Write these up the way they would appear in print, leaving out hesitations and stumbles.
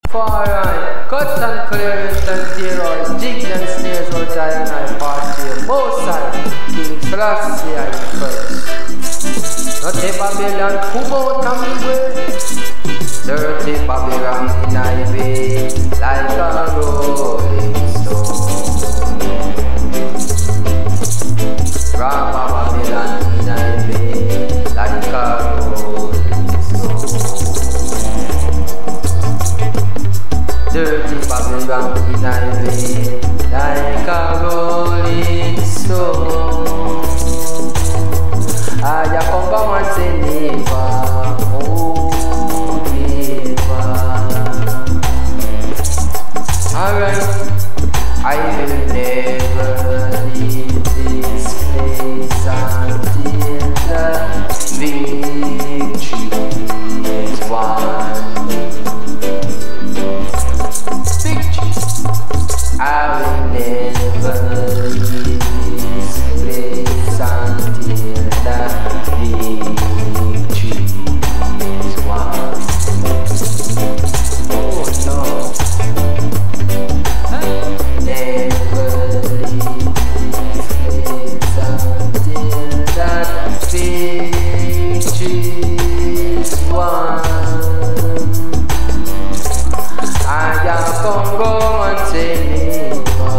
Far right, cut and clearance and zero, jigs and snares will die and I party. Most side, King Selassie I first. Not a Babylon, who out of me way? Dirty Babylon in I way, like a rolling stone. Rama Babylon in I way, like a rolling stone. Dirty Babylon in I way, like a rolling stone. I come back and say never, oh never. Alright, I will never leave this place until the victory is won. I will never leave this place until the victory is won. Oh no, I'll never leave this place until that victory is won. I just come go and say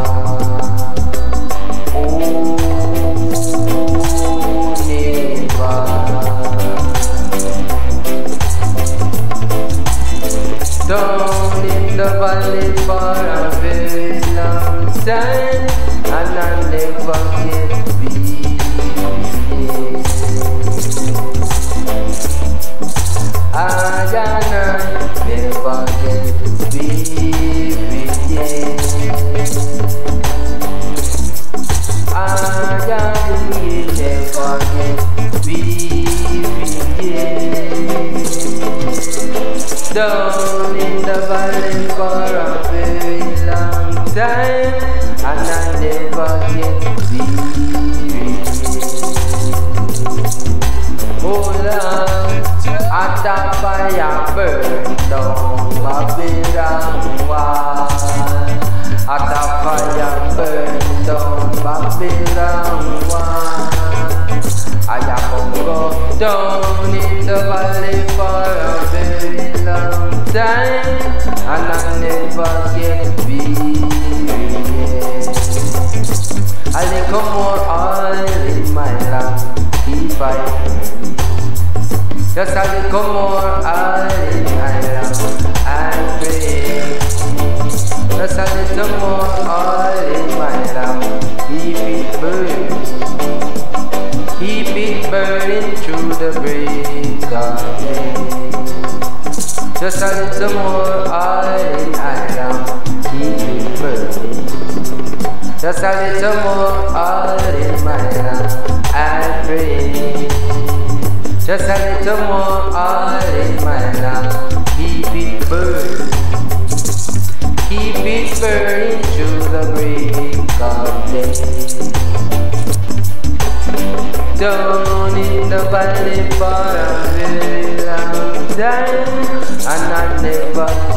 down in the valley for a very long time, and I never get beat. I never get beat. I never get beat. Down in the valley for a very long time, and I never get weary. Oh Lord, at the fire burn down Babylon wall. At the fire burn down Babylon wall. I am go down in the valley for a very long time, and I never get weary. A little more oil in my lamp, if I burn. Just a little more oil in my lamp, I pray. Just a little more oil in my lamp, keep it burning. Keep it burning through the break of day. Just a little more oil in my lamp, keep it burning. Just a little more oil in my lamp, I pray. Just a little more oil in my lamp, keep it burning. Keep it burning through the break of day. Down in the valley for a very long time, and I never